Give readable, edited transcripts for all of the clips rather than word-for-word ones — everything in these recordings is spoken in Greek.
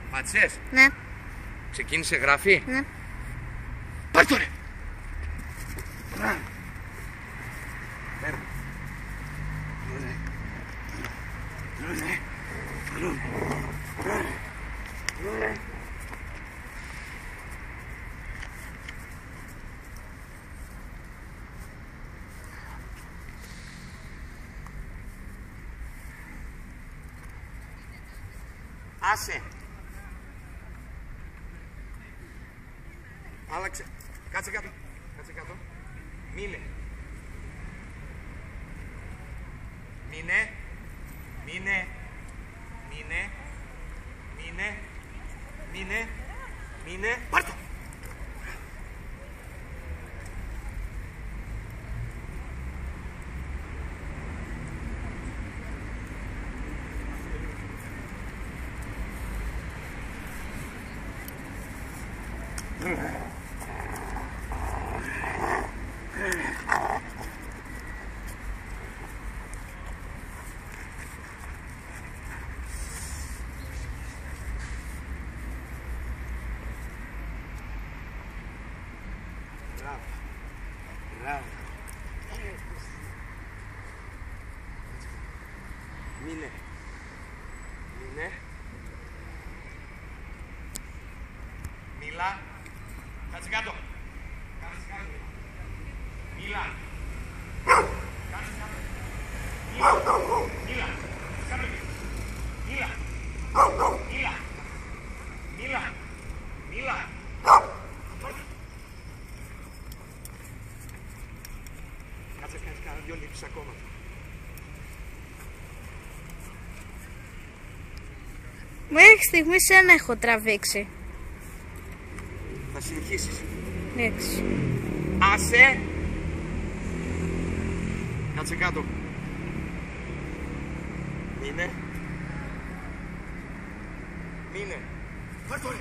Πάτησες. Ναι. Ξεκίνησε γράφει. Ναι. Πάρ' το ρε. Άσε. Άλλαξε. Κάτσε κάτω. Κάτσε κάτω. Μείνε. Μείνε. Μείνε. Μείνε. Μείνε. Μείνε. Μείνε. Πάρ' το. Μπράβο. Μπράβο. Μείνε. Μείνε. Μίλα. Κάτσε κάτω. Κάτσε κάτω. Μίλα. Κάτσε κάτω. Μίλα. Μίλα. Κάτω. Μίλα. Μίλα. Μίλα. Μίλα. Κάτσε, κάνεις κάνα δυο λήψεις ακόμα. Μέχρι στιγμής ένα έχω τραβήξει. Θα συνεχίσεις. Εντάξει. Άσε. Κάτσε κάτω. Μείνε. Μείνε. Πάρ' το ρε.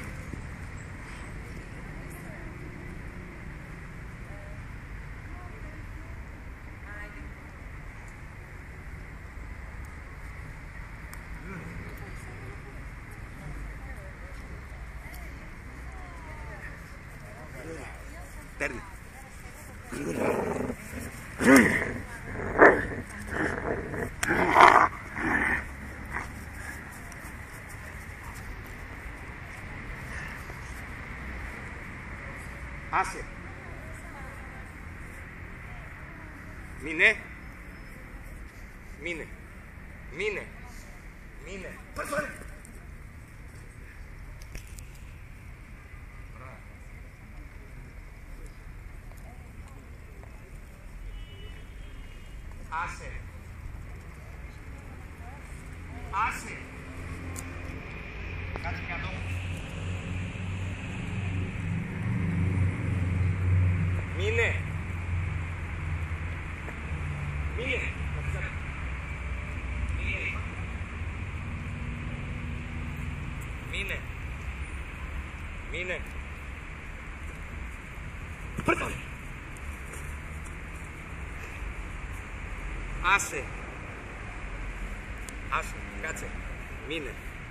Παίρνει. Άσε. Μείνε. Μείνε. Μείνε. Μείνε. Πάρ' το ρε. Άσε. Άσε. Κάτσε κάτω. Μείνε. Μείνε. Μείνε. Μείνε. Πάρ' Άσε. Άσε. Κάτσε. Μείνε.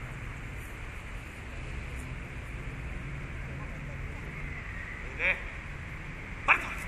Μείνε. Πάρ' το.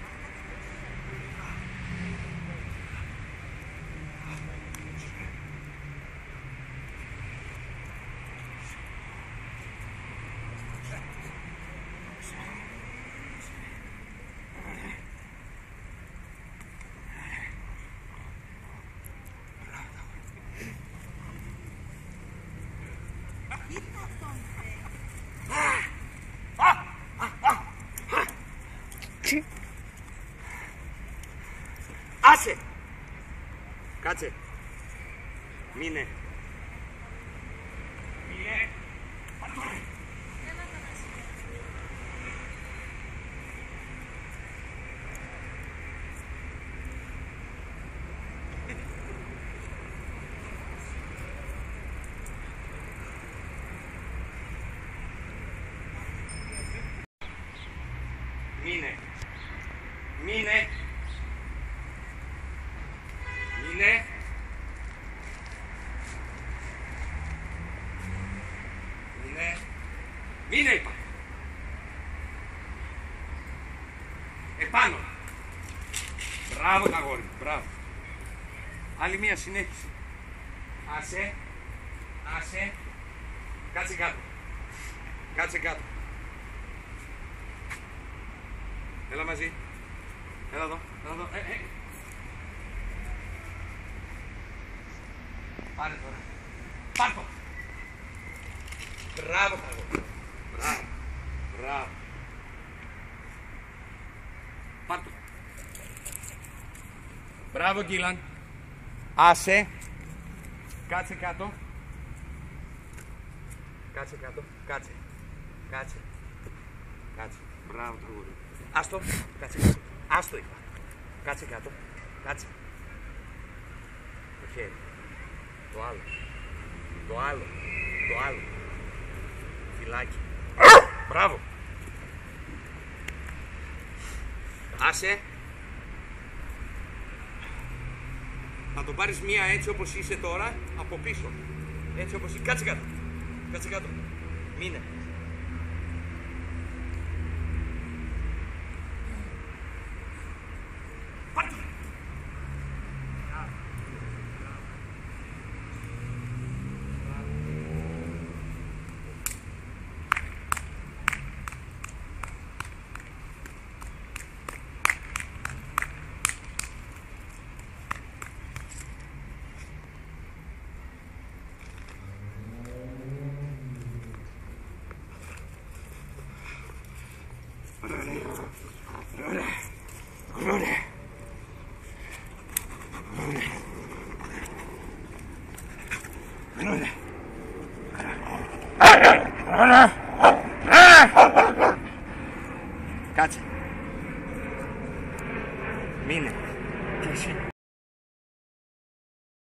Άσε. Κάτσε. Μείνε. Μείνε. Μείνε. Μείνε. Μείνε. Μείνε. Μείνε είπα. Επάνω. Μπράβο τα αγόρι μου, μπράβο. Άλλη μία συνέχιση. Άσε. Άσε. Κάτσε κάτω. Κάτσε κάτω. Έλα μαζί. Έλα εδώ. Έλα εδώ. Πάρε τώρα. Πάρ' το. Μπράβο τα αγόρι. Μπράβο. Μπράβο. Πάρ' το. Μπράβο Gillan. Άσε. Κάτσε κάτω. Κάτσε κάτω. Κάτσε. Κάτσε. Κάτσε. Μπράβο το αγόρι. Άστο. Κάτσε κάτω. Άστο είπα. Κάτσε κάτω. Κάτσε. Το χέρι. Το άλλο. Το άλλο. Το άλλο. Φυλάκι. Μπράβο. Άσε. Θα το πάρεις μία έτσι όπως είσαι τώρα, από πίσω. Έτσι όπως είσαι. Κάτσε κάτω. Κάτσε κάτω. Μείνε. Πάρτε. Κάτσε. Μείνε. Και εσύ.